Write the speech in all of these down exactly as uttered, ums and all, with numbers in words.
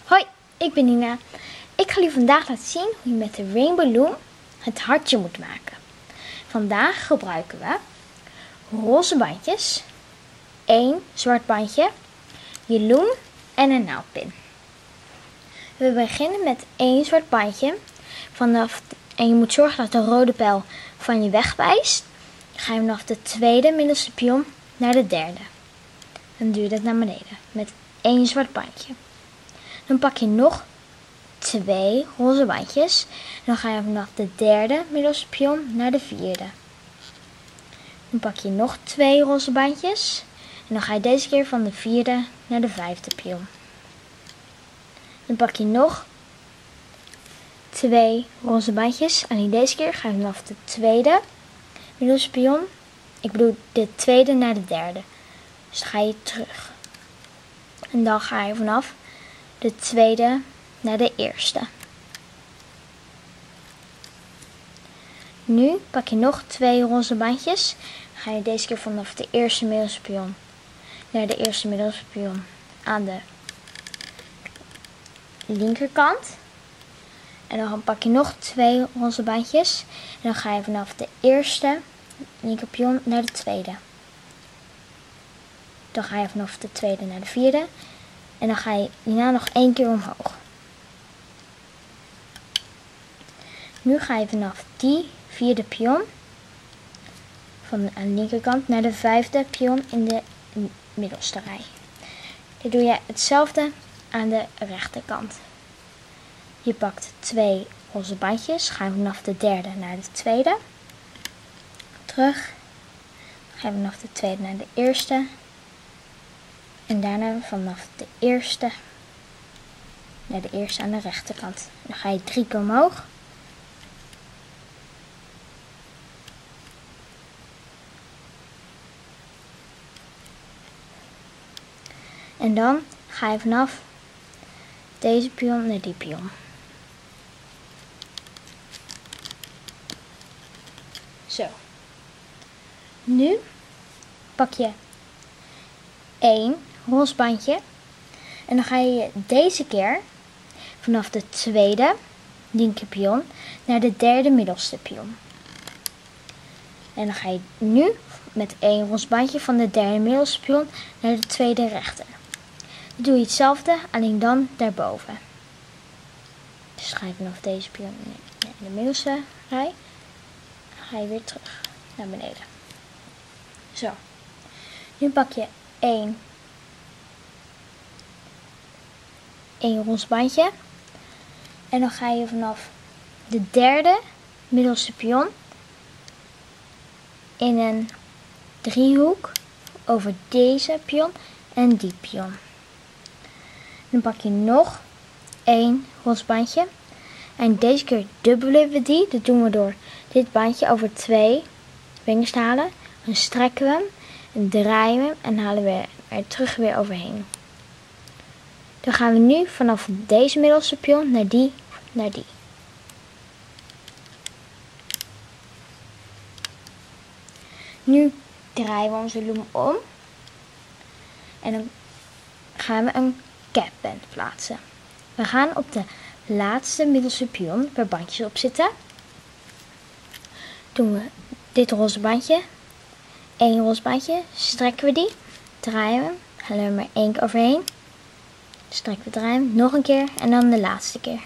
Hoi, ik ben Nina. Ik ga jullie vandaag laten zien hoe je met de Rainbow Loom het hartje moet maken. Vandaag gebruiken we roze bandjes, één zwart bandje, je loom en een naaldpin. We beginnen met één zwart bandje vanaf en je moet zorgen dat de rode pijl van je wegwijst. Dan ga je vanaf de tweede middelste pion naar de derde. Dan duw je dat naar beneden met één zwart bandje. Dan pak je nog twee roze bandjes. En dan ga je vanaf de derde middelste pion naar de vierde. Dan pak je nog twee roze bandjes. En dan ga je deze keer van de vierde naar de vijfde pion. Dan pak je nog twee roze bandjes. En deze keer ga je vanaf de tweede middelste pion. Ik bedoel de tweede naar de derde. Dus dan ga je terug. En dan ga je vanaf de tweede naar de eerste. Nu pak je nog twee roze bandjes. Dan ga je deze keer vanaf de eerste middelste pion naar de eerste middelste pion aan de linkerkant. En dan pak je nog twee roze bandjes. En dan ga je vanaf de eerste linkerpion naar de tweede. Dan ga je vanaf de tweede naar de vierde. En dan ga je hierna nog één keer omhoog. Nu ga je vanaf die vierde pion van de, aan de linkerkant naar de vijfde pion in de middelste rij. Dit doe je hetzelfde aan de rechterkant. Je pakt twee roze bandjes, ga je vanaf de derde naar de tweede. Terug. Ga je vanaf de tweede naar de eerste. En daarna vanaf de eerste naar de eerste aan de rechterkant. Dan ga je drie keer omhoog. En dan ga je vanaf deze pion naar die pion. Zo. Nu pak je één roze bandje. En dan ga je deze keer vanaf de tweede linkerpion naar de derde middelste pion. En dan ga je nu met één roze bandje van de derde middelste pion naar de tweede rechter. Dan doe je hetzelfde, alleen dan daarboven. Dus ga je vanaf deze pion in de middelste rij. Dan ga je weer terug naar beneden. Zo. Nu pak je één, één roze bandje. En dan ga je vanaf de derde middelste pion in een driehoek over deze pion en die pion. Dan pak je nog één roze bandje. En deze keer dubbelen we die. Dat doen we door dit bandje over twee vingers te halen. Dan strekken we hem. En draaien we hem en halen we er terug weer overheen. Dan gaan we nu vanaf deze middelste pion naar die, naar die. Nu draaien we onze loom om. En dan gaan we een capband plaatsen. We gaan op de laatste middelste pion waar bandjes op zitten. Doen we dit roze bandje. Eén roze bandje, strekken we die, draaien we, halen we er maar één keer overheen, strekken we, draaien, nog een keer en dan de laatste keer.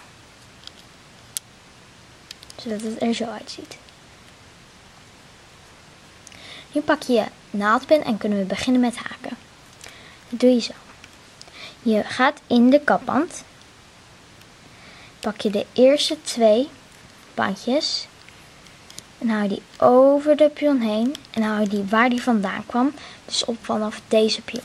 Zodat het er zo uitziet. Nu pak je je naaldpin en kunnen we beginnen met haken. Dat doe je zo. Je gaat in de kapband, pak je de eerste twee bandjes. En hou je die over de pion heen. En hou je die waar die vandaan kwam. Dus op vanaf deze pion.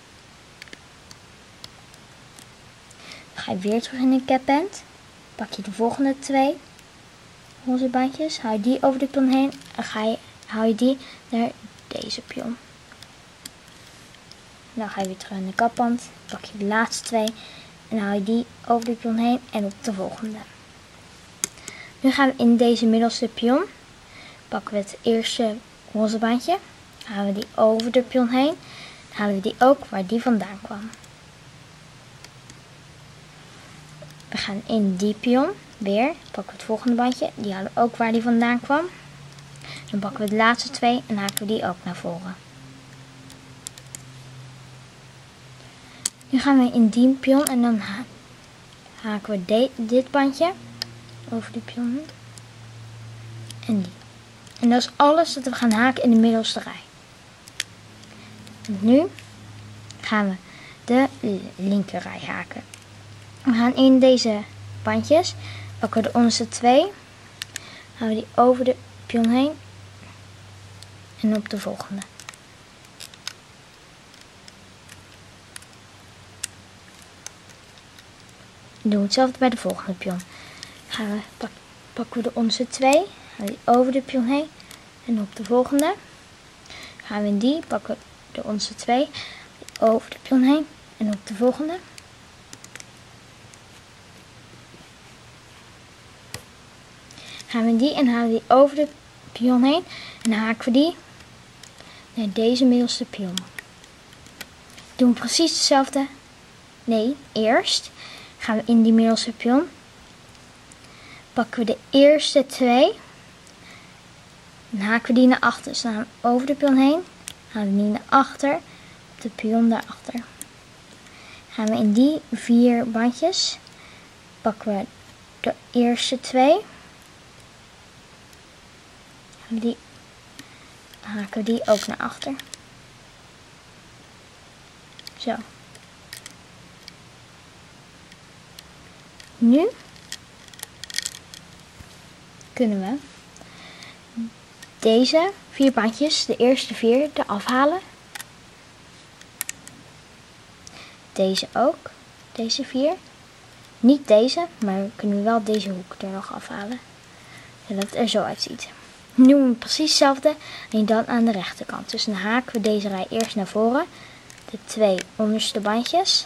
Dan ga je weer terug in de capband. Pak je de volgende twee roze bandjes. Hou je die over de pion heen. En ga je, hou je die naar deze pion. Dan ga je weer terug in de kapband. Pak je de laatste twee. En hou je die over de pion heen. En op de volgende. Nu gaan we in deze middelste pion. Pakken we het eerste roze bandje, halen we die over de pion heen, dan halen we die ook waar die vandaan kwam. We gaan in die pion weer, pakken we het volgende bandje, die halen we ook waar die vandaan kwam. Dan pakken we de laatste twee en haken we die ook naar voren. Nu gaan we in die pion en dan ha haken we de dit bandje over die pion heen. En die. En dat is alles dat we gaan haken in de middelste rij. En nu gaan we de linker rij haken. We gaan in deze bandjes, pakken we de onderste twee, halen we die over de pion heen en op de volgende. Doen we hetzelfde bij de volgende pion. Gaan we, pak, pakken we de onderste twee, halen we die over de pion heen en op de volgende. Gaan we in die, pakken we de onderste twee, over de pion heen en op de volgende. Gaan we in die en halen die over de pion heen en haken we die naar deze middelste pion. Doen we precies hetzelfde. Nee, eerst gaan we in die middelste pion. Pakken we de eerste twee. En haken we die naar achter. Dus dan gaan we over de pion heen. Halen we die naar achter. Op de pion daarachter. Gaan we in die vier bandjes. Pakken we de eerste twee. Die haken we die ook naar achter. Zo. Nu kunnen we deze vier bandjes, de eerste vier, eraf halen. Deze ook. Deze vier. Niet deze, maar we kunnen wel deze hoek er nog afhalen. Zodat het er zo uitziet. Nu doen we precies hetzelfde, en dan aan de rechterkant. Dus dan haken we deze rij eerst naar voren. De twee onderste bandjes.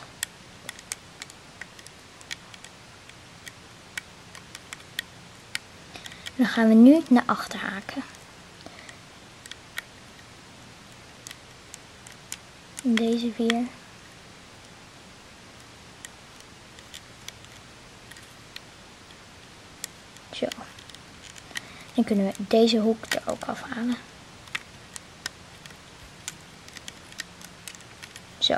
Dan gaan we nu naar achter haken. Deze vier. Zo. Dan kunnen we deze hoek er ook afhalen. Zo.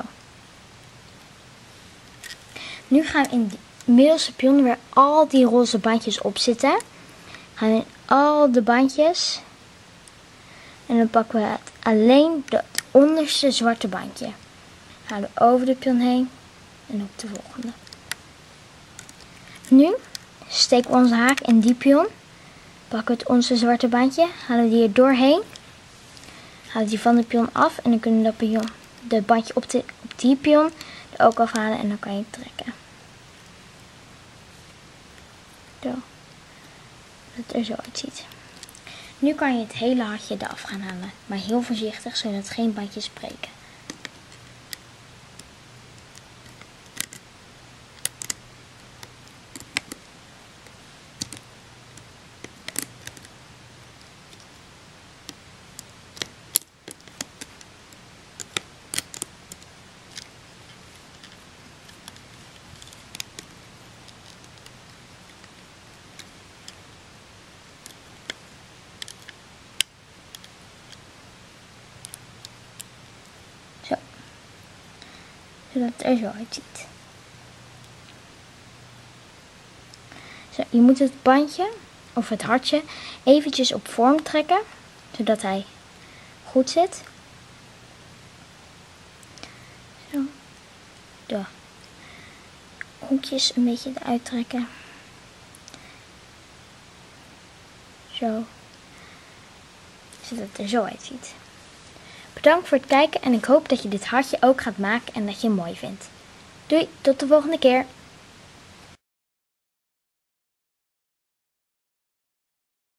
Nu gaan we in de middelste pion waar al die roze bandjes op zitten. Gaan we in al de bandjes. En dan pakken we het alleen het onderste zwarte bandje. Halen we over de pion heen. En op de volgende. Nu steken we onze haak in die pion. Pakken we het onze zwarte bandje. Halen we die er doorheen. Halen die van de pion af. En dan kunnen we dat pion, de bandje op, de, op die pion er ook afhalen. En dan kan je het trekken. Zo. Dat het er zo uitziet. Nu kan je het hele hartje eraf gaan halen. Maar heel voorzichtig, zodat geen bandjes breken. Zo. Zodat het er zo uitziet. Zo, je moet het bandje, of het hartje, eventjes op vorm trekken. Zodat hij goed zit. Zo. De hoekjes een beetje eruit trekken. Zo. Zodat het er zo uitziet. Bedankt voor het kijken en ik hoop dat je dit hartje ook gaat maken en dat je het mooi vindt. Doei, tot de volgende keer!